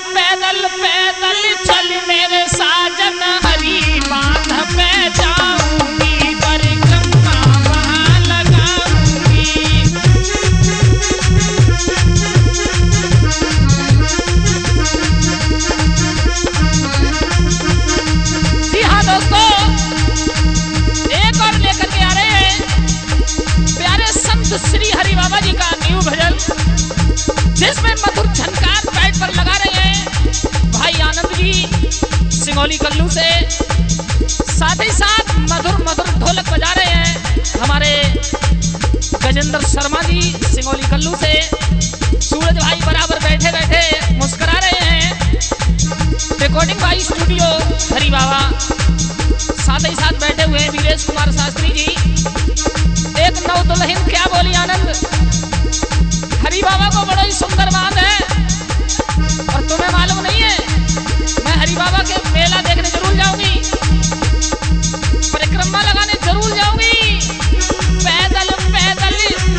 पैदल पैदल चल मेरे साजन हरी बांध पे जाऊंगी परिक्रमा वहां लगाऊंगी। जी हाँ दोस्तों, एक और लेकर के आ रहे हैं प्यारे संत श्री हरि बाबा जी का न्यू भजन, जिसमें मधुर झनकार पैड पर लगा रहे हैं भाई आनंद जी सिंगोली कल्लू से, साथ ही साथ मधुर मधुर ढोलक बजा रहे हैं हमारे गजेंद्र शर्मा जी सिंगोली कल्लू से। सूरज भाई बराबर बैठे बैठे मुस्कुरा रहे हैं। रिकॉर्डिंग भाई स्टूडियो हरि बाबा, साथ ही साथ बैठे हुए वीरेश कुमार शास्त्री जी। एक नौ दुल्हन क्या बोली आनंद, हरि बाबा को बड़ा ही सुंदर बात है। और तुम्हें मालूम नहीं है, मैं हरि बाबा के मेला देखने जरूर जाऊंगी, परिक्रमा लगाने जरूर जाऊंगी। पैदल पैदल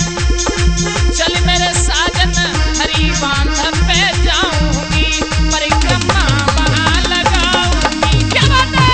चल मेरे साजन हरि बांध पे जाऊंगी परिक्रमा वहां लगाऊंगी। क्या बात है।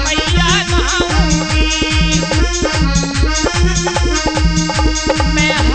मैं